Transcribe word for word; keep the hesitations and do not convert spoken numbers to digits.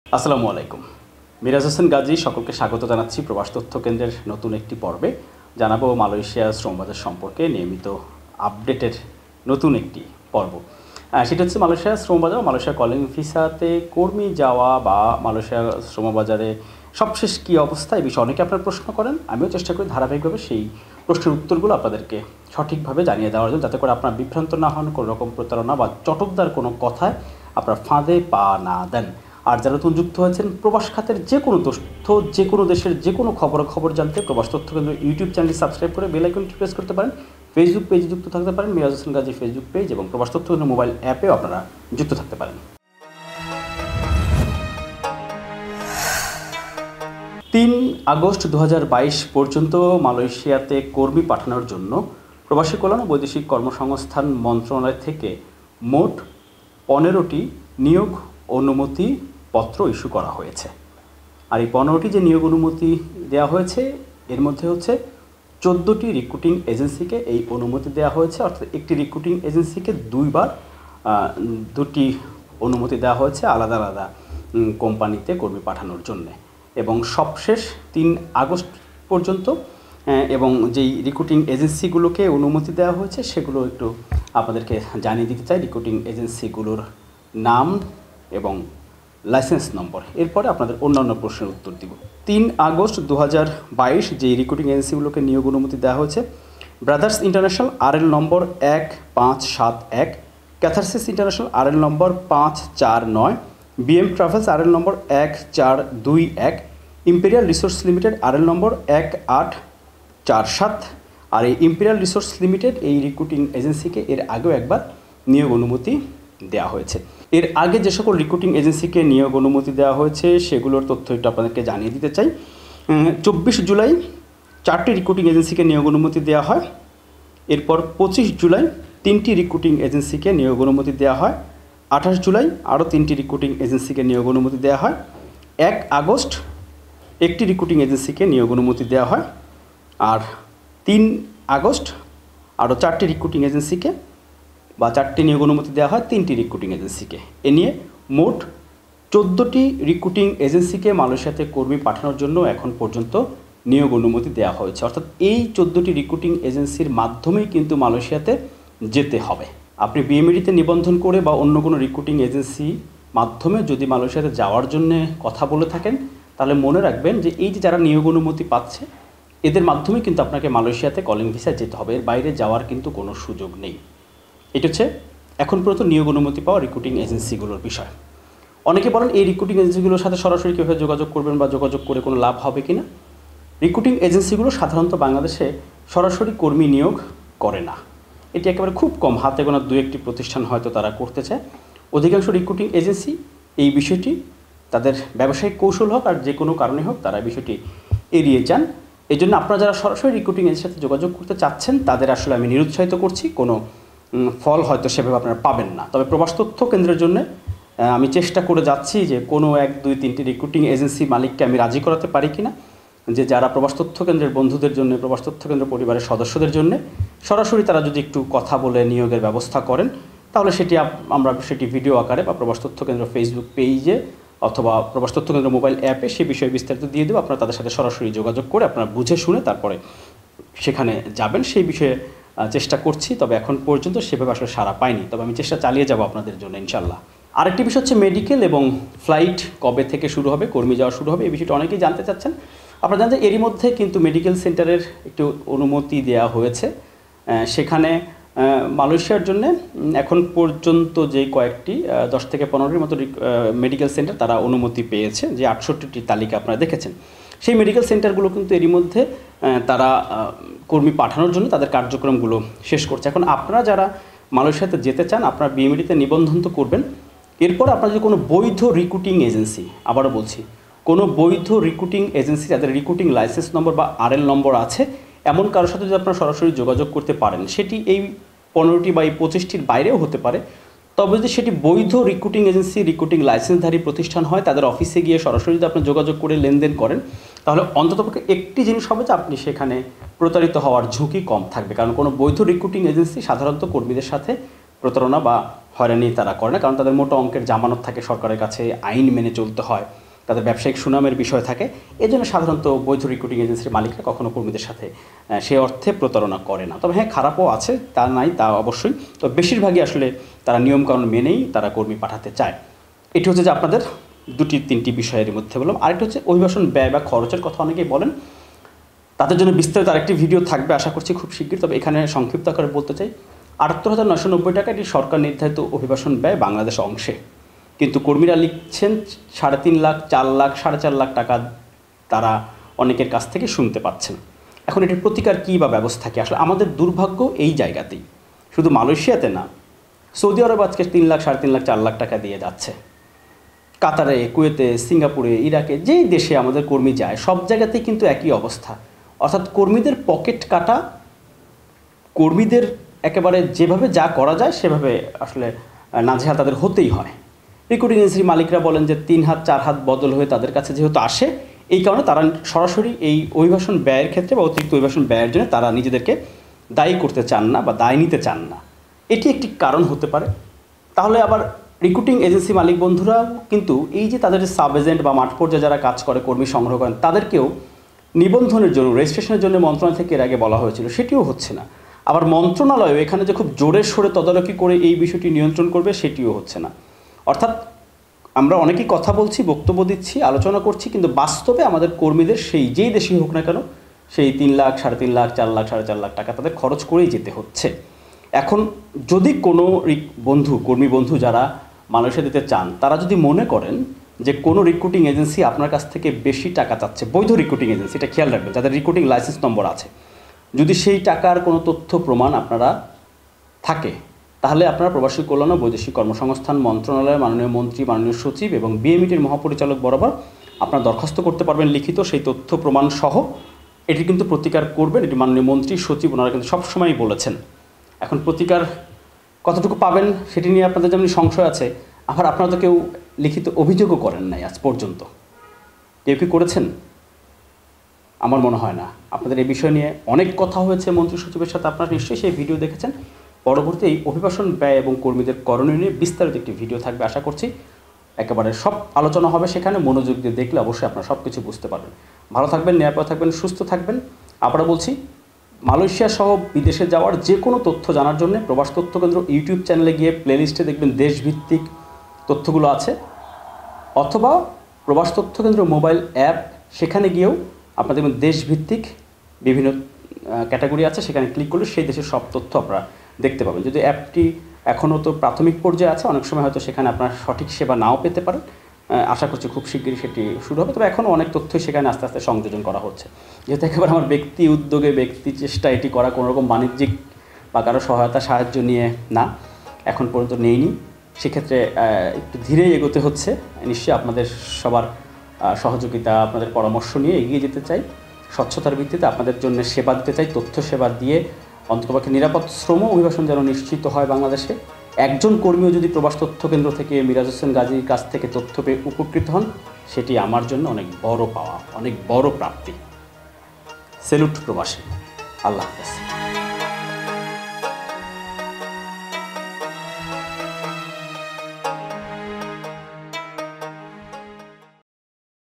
আসসালামু আলাইকুম। মিরাজ হোসেন গাজী সকলকে স্বাগত জানাচ্ছি প্রবাস তথ্য কেন্দ্রের নতুন একটি পর্বে। জানাবো মালয়েশিয়া শ্রমবাজার সম্পর্কে নিয়মিত আপডেটের নতুন একটি পর্ব। সেটা হচ্ছে মালয়েশিয়া শ্রমবাজার, মালয়েশিয়া কলিং ভিসাতে কর্মী যাওয়া বা মালয়েশিয়া শ্রমবাজারে সবশেষ কী অবস্থা, এই বিষয়ে অনেকে আপনার প্রশ্ন করেন। আমিও চেষ্টা করি ধারাবাহিকভাবে সেই প্রশ্নের উত্তরগুলো আপনাদেরকে সঠিকভাবে জানিয়ে দেওয়ার জন্য, যাতে করে আপনার বিভ্রান্ত না হন, কোনো রকম প্রতারণা বা চটকদার কোনো কথায় আপনার ফাঁদে পা না দেন। আর যারা নতুন যুক্ত হয়েছেন, প্রবাস খাতের যে কোনো তথ্য, যে কোনো দেশের যে কোনো খবর খবর জানতে প্রবাস তথ্য কেন্দ্র ইউটিউব চ্যানেলটি সাবস্ক্রাইব করে বেল আইকনটি প্রেস করতে পারেন। ফেসবুক পেজে যুক্ত থাকতে পারেন, মিরাজ হোসেন গাজী ফেসবুক পেজ, এবং প্রবাস তথ্য কেন্দ্র মোবাইল অ্যাপেও আপনারা যুক্ত থাকতে পারেন। তিন আগস্ট দু হাজার বাইশ পর্যন্ত মালয়েশিয়াতে কর্মী পাঠানোর জন্য প্রবাসী কল্যাণ ও বৈদেশিক কর্মসংস্থান মন্ত্রণালয় থেকে মোট পনেরোটি নিয়োগ অনুমতি পত্র ইস্যু করা হয়েছে। আর এই পনেরোটি যে নিয়োগ অনুমতি দেওয়া হয়েছে, এর মধ্যে হচ্ছে চোদ্দোটি রিক্রুটিং এজেন্সিকে এই অনুমতি দেওয়া হয়েছে। অর্থাৎ একটি রিক্রুটিং এজেন্সিকে দুইবার দুটি অনুমতি দেওয়া হয়েছে আলাদা আলাদা কোম্পানিতে কর্মী পাঠানোর জন্যে। এবং সবশেষ তিন আগস্ট পর্যন্ত এবং যেই রিক্রুটিং এজেন্সিগুলোকে অনুমতি দেওয়া হয়েছে সেগুলো একটু আপনাদেরকে জানিয়ে দিতে চাই। রিক্রুটিং এজেন্সিগুলোর নাম এবং লাইসেন্স নম্বর, এরপরে আপনাদের অন্যান্য প্রশ্নের উত্তর দিব। তিন আগস্ট দু হাজার বাইশ যে রিক্রুটিং এজেন্সিগুলোকে নিয়োগ অনুমতি দেওয়া হয়েছে: ব্রাদার্স ইন্টারন্যাশনাল আর এল নম্বর এক পাঁচ সাত এক, ক্যাথারসিস ইন্টারন্যাশনাল আর এল নম্বর পাঁচ চার নয়, বিএম ট্রাভেলস আর এল নম্বর এক চার দুই এক, Imperial Resource Limited R L number এক আট চার সাত। আর এই ইম্পেরিয়াল রিসোর্স লিমিটেড এই রিক্রুটিং এজেন্সিকে এর আগেও একবার নিয়োগ অনুমতি দেওয়া হয়েছে। এর আগে যে সকল রিক্রুটিং এজেন্সিকে নিয়োগ অনুমতি দেওয়া হয়েছে সেগুলোর তথ্য একটু আপনাদেরকে জানিয়ে দিতে চাই। চব্বিশ জুলাই চারটি রিক্রুটিং এজেন্সিকে নিয়োগ অনুমতি দেওয়া হয়। এরপর পঁচিশ জুলাই তিনটি রিক্রুটিং এজেন্সিকে নিয়োগ অনুমতি দেওয়া হয়। আঠাশ জুলাই আরও তিনটি রিক্রুটিং এজেন্সিকে নিয়োগ অনুমতি দেওয়া হয়। এক আগস্ট একটি রিক্রুটিং এজেন্সিকে নিয়োগ অনুমতি দেওয়া হয়। আর তিন আগস্ট আরও চারটি রিক্রুটিং এজেন্সিকে বা চারটি নিয়োগ অনুমতি দেওয়া হয় তিনটি রিক্রুটিং এজেন্সিকে। এ নিয়ে মোট চোদ্দোটি রিক্রুটিং এজেন্সিকে মালয়েশিয়াতে কর্মী পাঠানোর জন্য এখন পর্যন্ত নিয়োগ অনুমতি দেওয়া হয়েছে। অর্থাৎ এই চোদ্দোটি রিক্রুটিং এজেন্সির মাধ্যমেই কিন্তু মালয়েশিয়াতে যেতে হবে। আপনি বিএমইডিতে নিবন্ধন করে বা অন্য কোনো রিক্রুটিং এজেন্সি মাধ্যমে যদি মালয়েশিয়াতে যাওয়ার জন্য কথা বলে থাকেন, তাহলে মনে রাখবেন যে এই যে যারা নিয়োগ অনুমতি পাচ্ছে এদের মাধ্যমে কিন্তু আপনাকে মালয়েশিয়াতে কলিং ভিসায় যেতে হবে। এর বাইরে যাওয়ার কিন্তু কোনো সুযোগ নেই। এটা হচ্ছে এখন পর্যন্ত নিয়োগ অনুমতি পাওয়া রিক্রুটিং এজেন্সিগুলোর বিষয়। অনেকে বলেন এই রিক্রুটিং এজেন্সিগুলোর সাথে সরাসরি কীভাবে যোগাযোগ করবেন বা যোগাযোগ করে কোনো লাভ হবে কি না। রিক্রুটিং এজেন্সিগুলো সাধারণত বাংলাদেশে সরাসরি কর্মী নিয়োগ করে না। এটি একেবারে খুব কম, হাতে গোনা দু একটি প্রতিষ্ঠান হয়তো তারা করতে চায়। অধিকাংশ রিক্রুটিং এজেন্সি এই বিষয়টি তাদের ব্যবসায়িক কৌশল হোক আর যে কোনো কারণে হোক তারা বিষয়টি এড়িয়ে যান। এই জন্য আপনারা যারা সরাসরি রিক্রুটিং এজেন্সির সাথে যোগাযোগ করতে চাচ্ছেন তাদের আসলে আমি নিরুৎসাহিত করছি। কোনো ফল হয়তো সেভাবে আপনারা পাবেন না। তবে প্রবাস তথ্য কেন্দ্রের জন্য আমি চেষ্টা করে যাচ্ছি যে কোনো এক দুই তিনটি রিক্রুটিং এজেন্সি মালিককে আমি রাজি করাতে পারি কিনা যে যারা প্রবাস তথ্য কেন্দ্রের বন্ধুদের জন্য, প্রবাস তথ্য কেন্দ্র পরিবারের সদস্যদের জন্য সরাসরি তারা যদি একটু কথা বলে নিয়োগের ব্যবস্থা করেন, তাহলে সেটি আমরা সেটি ভিডিও আকারে বা প্রবাস তথ্য কেন্দ্র ফেসবুক পেজে অথবা প্রবাস তথ্য কেন্দ্র মোবাইল অ্যাপে সে বিষয়ে বিস্তারিত দিয়ে দেবো। আপনারা তাদের সাথে সরাসরি যোগাযোগ করে আপনারা বুঝে শুনে তারপরে সেখানে যাবেন, সেই বিষয়ে চেষ্টা করছি। তবে এখন পর্যন্ত সেভাবে আসলে সাড়া পাইনি, তবে আমি চেষ্টা চালিয়ে যাব আপনাদের জন্য ইনশাল্লাহ। আরেকটি বিষয় হচ্ছে মেডিকেল এবং ফ্লাইট কবে থেকে শুরু হবে, কর্মী যাওয়া শুরু হবে, এই বিষয়টা অনেকেই জানতে চাচ্ছেন। আপনারা জানেন যে এরই মধ্যে কিন্তু মেডিকেল সেন্টারের একটু অনুমতি দেওয়া হয়েছে। সেখানে মালয়েশিয়ার জন্য এখন পর্যন্ত যে কয়েকটি দশ থেকে পনেরোটির মতো মেডিকেল সেন্টার তারা অনুমতি পেয়েছে, যে আটষট্টিটি তালিকা আপনারা দেখেছেন। সেই মেডিকেল সেন্টারগুলো কিন্তু এরই মধ্যে তারা কর্মী পাঠানোর জন্য তাদের কার্যক্রমগুলো শেষ করছে। এখন আপনারা যারা মালয়েশিয়াতে যেতে চান, আপনারা বিএমইডিতে নিবন্ধন তো করবেন। এরপর আপনারা যদি কোনো বৈধ রিক্রুটিং এজেন্সি, আবারও বলছি, কোনো বৈধ রিক্রুটিং এজেন্সি যাদের রিক্রুটিং লাইসেন্স নম্বর বা আর এল নম্বর আছে এমন কারোর সাথে যদি আপনারা সরাসরি যোগাযোগ করতে পারেন, সেটি এই পনেরোটি বা এই পঁচিশটির বাইরেও হতে পারে। তবে যদি সেটি বৈধ রিক্রুটিং এজেন্সি, রিক্রুটিং লাইসেন্সধারী প্রতিষ্ঠান হয়, তাদের অফিসে গিয়ে সরাসরি যদি আপনি যোগাযোগ করে লেনদেন করেন, তাহলে অন্ততপক্ষে একটি জিনিস হবে যে আপনি সেখানে প্রতারিত হওয়ার ঝুঁকি কম থাকবে। কারণ কোনো বৈধ রিক্রুটিং এজেন্সি সাধারণত কর্মীদের সাথে প্রতারণা বা হয়রানি তারা করে না, কারণ তাদের মোটা অঙ্কের জামানত থাকে সরকারের কাছে, আইন মেনে চলতে হয়, তাদের ব্যবসায়িক সুনামের বিষয় থাকে। এজন্য সাধারণত বৈধ রিক্রুটিং এজেন্সির মালিকরা কখনো কর্মীদের সাথে সে অর্থে প্রতারণা করে না। তবে হ্যাঁ, খারাপও আছে, তা নাই তা অবশ্যই। তো বেশিরভাগই আসলে তারা নিয়মকানুন মেনেই তারা কর্মী পাঠাতে চায়। এটি হচ্ছে যে আপনাদের দুটি তিনটি বিষয়ের মধ্যে বললাম। আরেকটা হচ্ছে অভিবাসন ব্যয় বা খরচের কথা অনেকেই বলেন, তাদের জন্য বিস্তারিত আরেকটি ভিডিও থাকবে আশা করছি খুব শীঘ্রই। তবে এখানে সংক্ষিপ্ত আকারে বলতে চাই, আটাত্তর হাজার নয়শো নব্বই টাকা এটি সরকার নির্ধারিত অভিবাসন ব্যয় বাংলাদেশ অংশে, কিন্তু কর্মীরা লিখছেন সাড়ে তিন লাখ চার লাখ সাড়ে চার লাখ টাকা তারা অনেকের কাছ থেকে শুনতে পাচ্ছেন। এখন এটির প্রতিকার কী বা ব্যবস্থা কী? আসলে আমাদের দুর্ভাগ্য এই জায়গাতেই, শুধু মালয়েশিয়াতে না, সৌদি আরব আজকে তিন লাখ সাড়ে তিন লাখ চার লাখ টাকা দিয়ে যাচ্ছে। কাতারে, কুয়েতে, সিঙ্গাপুরে, ইরাকে, যেই দেশে আমাদের কর্মী যায় সব জায়গাতেই কিন্তু একই অবস্থা। অর্থাৎ কর্মীদের পকেট কাটা, কর্মীদের একেবারে যেভাবে যা করা যায় সেভাবে আসলে নাজেহাল তাদের হতেই হয়। রিক্রুটিং এজেন্সির মালিকরা বলেন যে তিন হাত চার হাত বদল হয়ে তাদের কাছে যেহেতু আসে, এই কারণে তারা সরাসরি এই অভিবাসন ব্যয়ের ক্ষেত্রে বা অতিরিক্ত অভিবাসন ব্যয়ের জন্য তারা নিজেদেরকে দায়ী করতে চান না বা দায় নিতে চান না। এটি একটি কারণ হতে পারে। তাহলে আবার রিক্রুটিং এজেন্সি মালিক বন্ধুরাও কিন্তু এই যে তাদের সাব এজেন্ট বা মাঠ পর্যায়ে যারা কাজ করে, কর্মী সংগ্রহ করেন, তাদেরকেও নিবন্ধনের জন্য, রেজিস্ট্রেশনের জন্য মন্ত্রণালয় থেকে এর আগে বলা হয়েছিল, সেটিও হচ্ছে না। আবার মন্ত্রণালয় এখানে যে খুব জোরে সোরে তদারকি করে এই বিষয়টি নিয়ন্ত্রণ করবে, সেটিও হচ্ছে না। অর্থাৎ আমরা অনেকেই কথা বলছি, বক্তব্য দিচ্ছি, আলোচনা করছি, কিন্তু বাস্তবে আমাদের কর্মীদের সেই যেই দেশই হোক না কেন সেই তিন লাখ সাড়ে তিন লাখ চার লাখ সাড়ে চার লাখ টাকা তাদের খরচ করেই যেতে হচ্ছে। এখন যদি কোনো বন্ধু, কর্মী বন্ধু যারা মালয়েশিয়া দিতে চান, তারা যদি মনে করেন যে কোনো রিক্রুটিং এজেন্সি আপনার কাছ থেকে বেশি টাকা চাচ্ছে, বৈধ রিক্রুটিং এজেন্সি, এটা খেয়াল রাখবেন, যাদের রিক্রুটিং লাইসেন্স নম্বর আছে, যদি সেই টাকার কোনো তথ্য প্রমাণ আপনারা থাকে, তাহলে আপনারা প্রবাসী কল্যাণ ও বৈদেশিক কর্মসংস্থান মন্ত্রণালয়ের মাননীয় মন্ত্রী, মাননীয় সচিব এবং বিএমইটির মহাপরিচালক বরাবর আপনারা দরখাস্ত করতে পারবেন লিখিত, সেই তথ্য প্রমাণ সহ। এটি কিন্তু প্রতিকার করবেন, এটি মাননীয় মন্ত্রী, সচিব ওনারা কিন্তু সবসময়ই বলেছেন। এখন প্রতিকার কতটুকু পাবেন সেটি নিয়ে আপনাদের যেমন সংশয় আছে, আবার আপনারা তো কেউ লিখিত অভিযোগও করেন নাই আজ পর্যন্ত। কেউ কি করেছেন? আমার মনে হয় না। আপনাদের এই বিষয় নিয়ে অনেক কথা হয়েছে মন্ত্রী সচিবের সাথে, আপনারা নিশ্চয়ই সেই ভিডিও দেখেছেন। পরবর্তী এই অভিবাসন ব্যয় এবং কর্মীদের করণীয় নিয়ে বিস্তারিত একটি ভিডিও থাকবে আশা করছি। একেবারে সব আলোচনা হবে সেখানে, মনোযোগ দিয়ে দেখলে অবশ্যই আপনারা সব কিছু বুঝতে পারবেন। ভালো থাকবেন, নিরাপদ থাকবেন, সুস্থ থাকবেন। আবারও বলছি, মালয়েশিয়া সহ বিদেশে যাওয়ার যে কোনো তথ্য জানার জন্য প্রবাস তথ্য কেন্দ্র ইউটিউব চ্যানেলে গিয়ে প্লেলিস্টে দেখবেন দেশভিত্তিক তথ্যগুলো আছে, অথবা প্রবাস তথ্য কেন্দ্র মোবাইল অ্যাপ, সেখানে গিয়েও আপনারা দেখবেন দেশভিত্তিক বিভিন্ন ক্যাটাগরি আছে, সেখানে ক্লিক করলে সেই দেশের সব তথ্য আপনারা দেখতে পাবেন। যদি অ্যাপটি এখনও তো প্রাথমিক পর্যায়ে আছে, অনেক সময় হয়তো সেখানে আপনার সঠিক সেবা নাও পেতে পারেন, আশা করছি খুব শীঘ্রই সেটি শুরু হবে। তবে এখনও অনেক তথ্যই সেখানে আস্তে আস্তে সংযোজন করা হচ্ছে। যেহেতু একেবারে আমার ব্যক্তি উদ্যোগে, ব্যক্তি চেষ্টা এটি করা, কোনোরকম বাণিজ্যিক বা কারো সহায়তা সাহায্য নিয়ে না, এখন পর্যন্ত নেইনি। সেক্ষেত্রে একটু ধীরেই এগোতে হচ্ছে। নিশ্চয়ই আপনাদের সবার সহযোগিতা, আপনাদের পরামর্শ নিয়ে এগিয়ে যেতে চাই। স্বচ্ছতার ভিত্তিতে আপনাদের জন্য সেবা দিতে চাই, তথ্য সেবা দিয়ে অন্ততপক্ষে নিরাপদ শ্রম অভিবাসন যেন নিশ্চিত হয় বাংলাদেশে। একজন কর্মীও যদি প্রবাস তথ্য কেন্দ্র থেকে মিরাজ হোসেন গাজীর কাছ থেকে তথ্য পেয়ে উপকৃত হন, সেটি আমার জন্য অনেক বড় পাওয়া, অনেক বড় প্রাপ্তি। সেলুট প্রবাসী। আল্লাহ হাফেজ।